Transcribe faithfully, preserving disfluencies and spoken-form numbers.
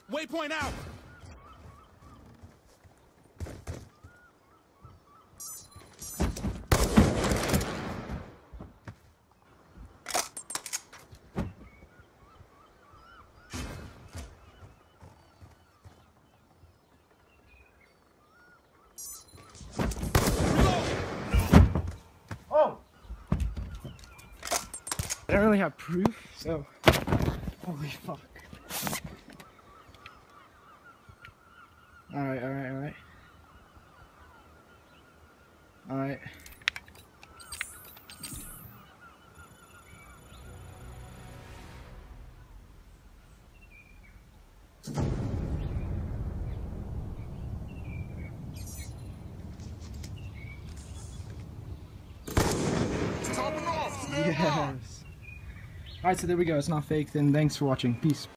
Waypoint out! Oh! I don't really have proof, so holy fuck. Alright, alright, alright. Alright. Yes. Alright, so there we go. It's not fake. Then thanks for watching. Peace.